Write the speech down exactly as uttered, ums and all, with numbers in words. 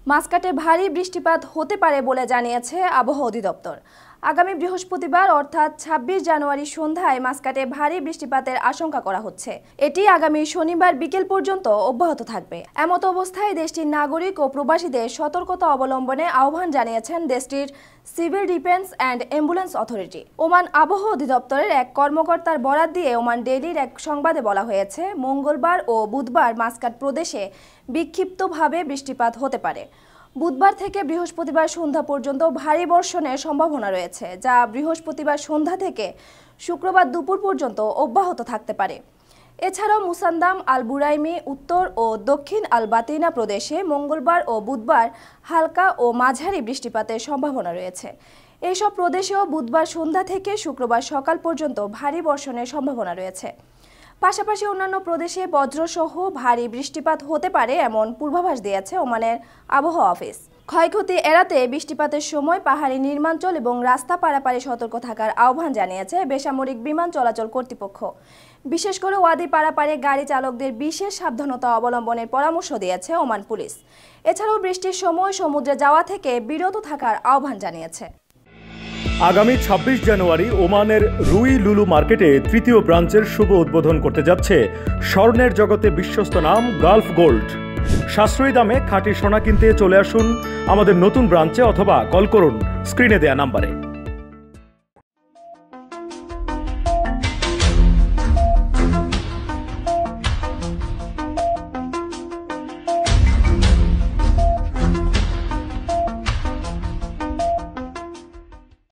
মাস্কাটে ভারী বৃষ্টিপাত হতে পারে বলে জানিয়েছে আবহাওয়া অধিদপ্তর। আগামী বৃহস্পতিবার অর্থাৎ ছাব্বিশ জানুয়ারি সন্ধ্যায় মাস্কাটে ভারী বৃষ্টিপাতের আশঙ্কা করা হচ্ছে। এটি আগামী শনিবার বিকেল পর্যন্ত অব্যাহত থাকবে। এমত অবস্থায় দেশটির নাগরিক ও প্রবাসীদের সতর্কতা অবলম্বনে আহ্বান জানিয়েছেন দেশটির civil defence and ambulance authority. Oman আবহাওয়া অধিদপ্তরের এক কর্মকর্তার বরাত দিয়ে ওমান ডেইলির এক সংবাদে বলা হয়েছে, মঙ্গলবার ও বুধবার মাস্কাট প্রদেশে বিক্ষিপ্তভাবে বৃষ্টিপাত হতে পারে। বুধবার থেকে বৃহস্পতিবার সন্ধ্যা পর্যন্ত ভারী বর্ষণের সম্ভাবনা রয়েছে, যা বৃহস্পতিবার সন্ধ্যা থেকে শুক্রবার দুপুর পর্যন্ত অব্যাহত থাকতে পারে। এছাড়াও মুসান্দাম, আল বুরাইমি, উত্তর ও দক্ষিণ আল বাতিনা প্রদেশে মঙ্গলবার ও বুধবার হালকা ও মাঝারি বৃষ্টিপাতের সম্ভাবনা রয়েছে। এইসব প্রদেশেও বুধবার সন্ধ্যা থেকে শুক্রবার সকাল পর্যন্ত ভারী বর্ষণের সম্ভাবনা রয়েছে। পাশাপাশি অন্যান্য প্রদেশে বজ্রসহ ভারী বৃষ্টিপাত হতে পারে এমন পূর্বাভাস দিয়েছে ওমানের আবহাওয়া অফিস। ক্ষয়ক্ষতি এড়াতে বৃষ্টিপাতের সময় পাহাড়ি নির্মাঞ্চল এবং রাস্তা পারাপারে সতর্ক থাকার আহ্বান জানিয়েছে বেসামরিক বিমান চলাচল কর্তৃপক্ষ। বিশেষ করে ওয়াদি পারাপারে গাড়ি চালকদের বিশেষ সাবধানতা অবলম্বনের পরামর্শ দিয়েছে ওমান পুলিশ। এছাড়াও বৃষ্টির সময় সমুদ্রে যাওয়া থেকে বিরত থাকার আহ্বান জানিয়েছে। আগামী ছাব্বিশ জানুয়ারি ওমানের রুই লুলু মার্কেটে তৃতীয় ব্রাঞ্চের শুভ উদ্বোধন করতে যাচ্ছে স্বর্ণের জগতে বিশ্বস্ত নাম গালফ গোল্ড। সাশ্রয়ী দামে খাঁটি সোনা কিনতে চলে আসুন আমাদের নতুন ব্রাঞ্চে অথবা কল করুন স্ক্রিনে দেয়া নাম্বারে।